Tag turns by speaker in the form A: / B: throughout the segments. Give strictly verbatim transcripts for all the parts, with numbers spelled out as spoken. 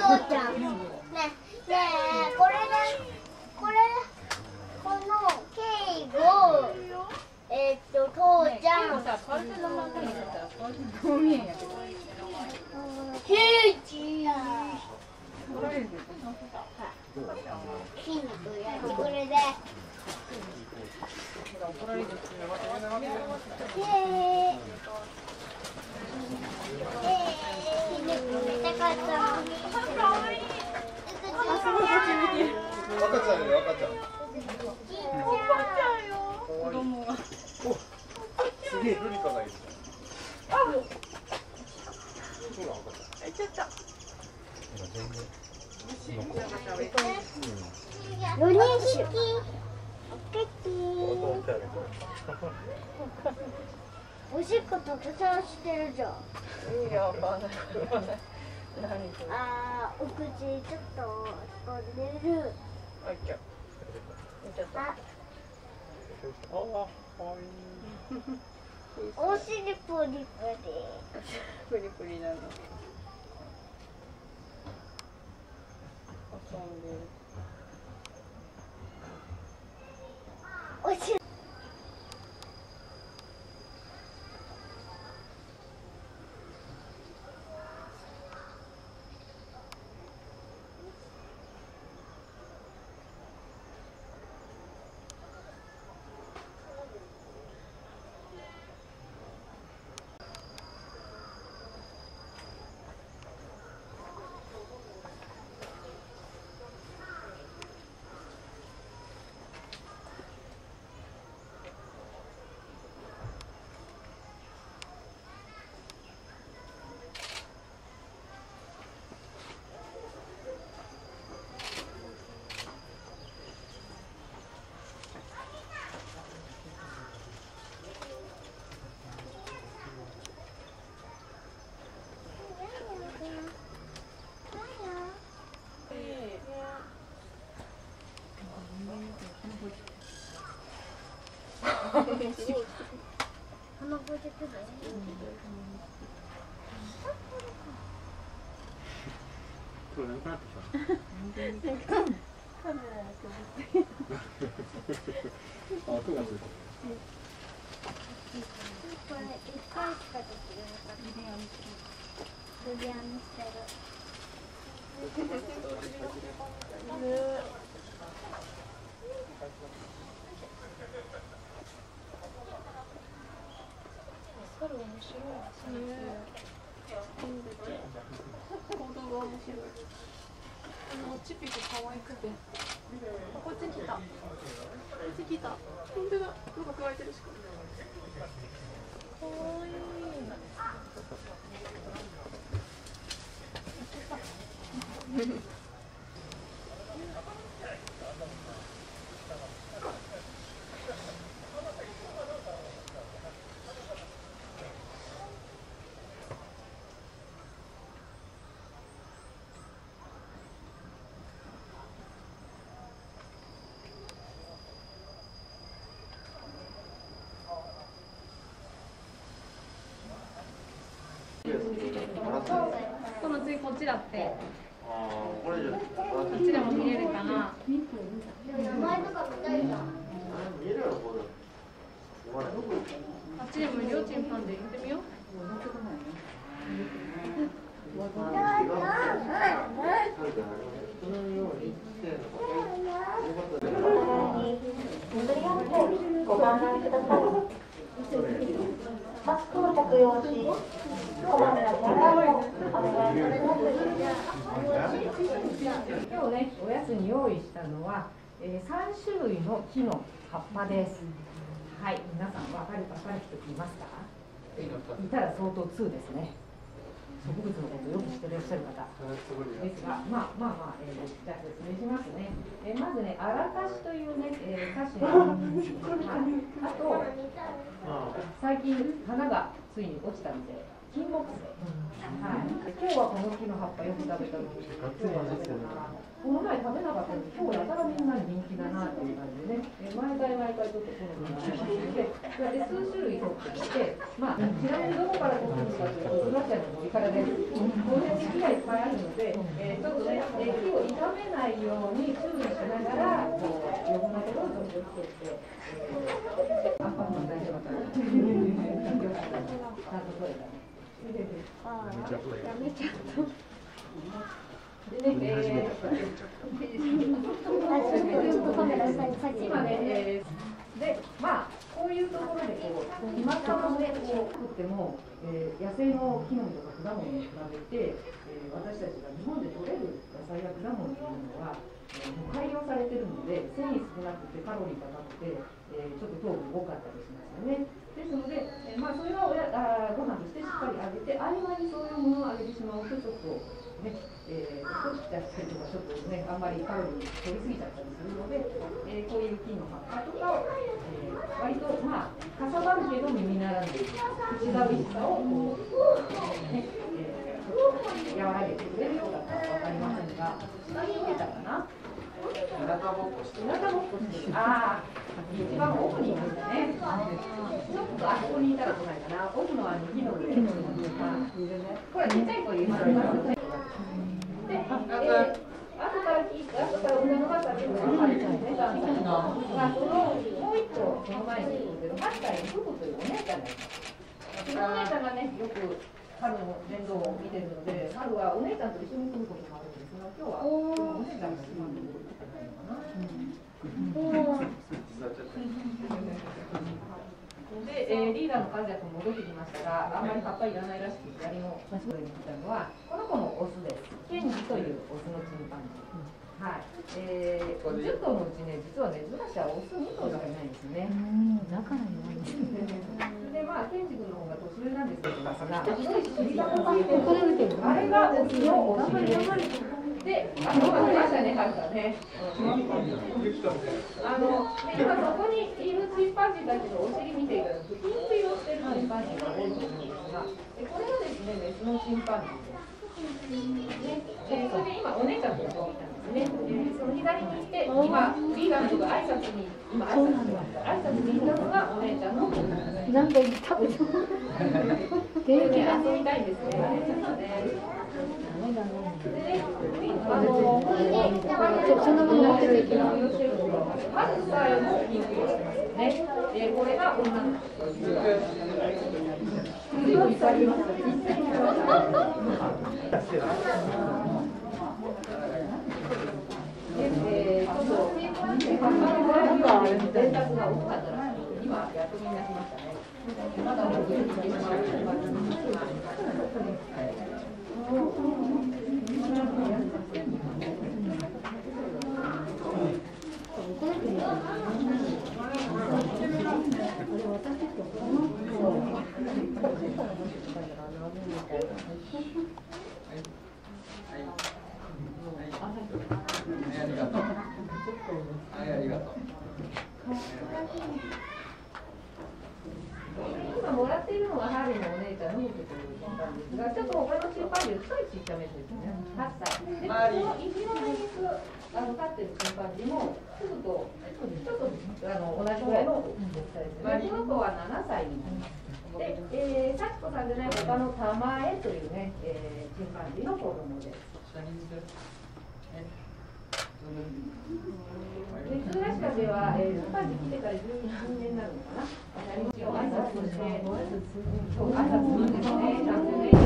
A: ちゃん。ね、ねえ、これで、これ、このケイゴ、えっと、父ちゃん。ケイチ。筋肉やってくれで。
B: 赤ちゃんよ、赤ちゃん。
C: 子供が。
B: すげえルリカがいる。
C: え、ちょっと。
A: 四人匹。おしっこたくさんしてるじゃん。
C: いや、わかんない。
A: あー、お口ちょっと飛んでる。
C: あ、ちょっ
A: あ、
B: あ、
A: お尻プリプリ。
C: プリプリなの。遊んでる。
A: お尻。鼻声でくる。
B: これなくなってきた。
C: カメラの首。
B: あ、くがついた。
A: これ一回しかできなかった。ビリヤニしてる。
C: 猿面白いですね。行動が面白い。あのチピキ可愛くて。こっち来た。こっち来た。本当だ。なんか加えてるしか。可愛い。この次こっちだって。こっちでも見れるかな。
A: 名前とか見たいじゃん。
C: あっちでもりょうちんパンで行ってみよう。
D: ご観覧ください。マスクを着用し、こまめな手洗いをお願いします。
E: 今日ね、おやつに用意したのは、えー、さん種類の木の葉っぱです。はい、皆さん分かる分かる人いますか？いたら相当通ですね。植物のことをよく知ってらっしゃる方ですが、まあまあまあ、えー、じゃあ説明しますね。えー、まずね、アラカシというね、えー、カシの、はい、あと最近花がつついに落ちたので金木犀、はい、今日はこの木の葉っぱよく食べたのに今日は食べたな、この前食べなかったのに今日やたらみんなに人気だなっていう感じでね、え毎回毎回ちょっと好みがありますので、それで数種類取ってきて、まあ、ちなみにどこから取ってきたかというと、スガチャの森からです。当然木がいっぱいあるので、えー、ちょっとね、えー、木を傷めないように注意しながら、こう余分なところを取ってきて、えー、アンパンマン大丈夫かな。ちゃんと取れたね。
A: ああ、やめちゃった。
E: でね、えー、今ね、えー、で、まあ、こういうところでこう、今からね、こう作っても、えー、野生の木の実とか果物に比べて、えー、私たちが日本で採れる野菜や果物っていうのは、えー、もう改良されてるので、繊維少なくてカロリー高くて、えー、ちょっと糖分多かったりしますよね。ですので、えー、まあ、それはおやあご飯としてしっかりあげて、合間にそういうものをあげてしまうと、ちょっとね、えー、太っちゃったりとか、ちょっとね、あんまりカロリー取りすぎちゃったりするので、えー、こういう木の葉っぱとかを、えー、割と、まあ、かさばるけど耳ならぬ、口が美味しさを、こう、ね、えー、ちょっと和らげてくれるようだったらわかりませんが、下に見えたかな。日向ぼっこしてる。日向ぼっこしてる。ああ、一番奥にいましたね。ちょっとあそこにいたら来ないかな。奥のあの木の上。木の上。これちっちゃい子います。で、えー、後から聞いて、後から裏の方にもあるんですね。が、そのもう一個その前に住んでるはっさいのフクというお姉ちゃんがいます。そのお姉ちゃんがね、よく春の面倒を見てるので、春はお姉ちゃんと一緒に住むこともあるんですが、今日はお姉ちゃんが住んでることがないのかな。で、えー、リーダーの和也君戻ってきましたが、あんまり葉っぱいらないらしく、左の場所に来たのは、この子のオスです。ケンジというオスのチンパンジー。はい。えー、じゅっとうのうちね、実はね、ズラシはオスにとうしかいないんですね。
D: だから弱いんですね。
E: で、まあ、ケンジ君の方が年上なんですけど、あれがオスのオスで、あの、ありましたね、はるかね。あの、今そこにいるチンパンジーたちのお尻見ていただくと、ピンク色してるチンパンジーが多いと思うんですが、これがですね、メスのチンパンジーです。ね、で、それで今、お姉ちゃんのところに来たんですね。その左にいて、今、リーダーのとこ挨拶に、今、挨拶に挨拶に行ったのがお姉ちゃんの。
D: なんか食べても。
E: 元気遊びたいんですね。あの、
D: そのまま持ってるけど。
E: ハルサイもピンク色してますよね。で、これが女の子です。随分いっぱいあります。えー、ちょっと葉っぱの場合は電卓が大きかったらしく、今やっとみんなしましたね。まだもうずっと今
B: ありがとう。はい、ありがとう。
E: 今もらっているのがハーリーのお姉ちゃんのフクというチンパンジーですが、ちょっと他のチンパンジーより少しちっちゃめですね。はっさい。で、この石の上にあの立ってるチンパンジーもすぐとちょっとあの同じぐらいの大きさですね。この子はななさいになります。で、えー、幸子さんじゃない他のタマエというね、えー、チンパンジーの子供です。で、ツーラシカでは、えー、チンパンジー来てからじゅうにねんになるのかな。挨拶して、挨拶するんですね、ちゃんとね。ち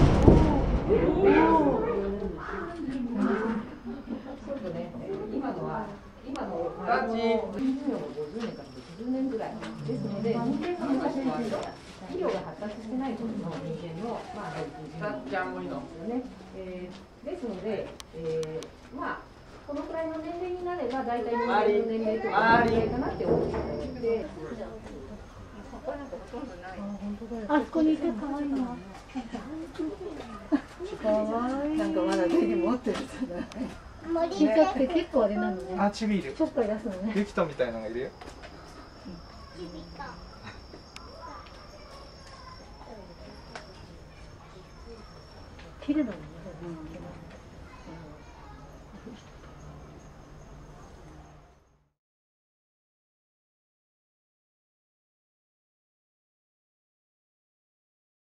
E: ょっとね、今のは、今の周りのごじゅうねんからろくじゅうねんぐらいですので、人間の昔は医療が発達してない頃の人間の、まあ、人間ですよね。えー、ですので、えー、まあ、このくらいの年齢になれば、大体人間の年齢とか年齢かなって思っていただいて。
D: あそこにいて可愛いな。可愛い。なんかまだ手に持ってるじゃない。小さくて結構あれなのね。
B: あ、チビいる。
D: ちょっかい出すのね。
B: ユキトみたいなのがいるよ。
F: 綺麗だもんね。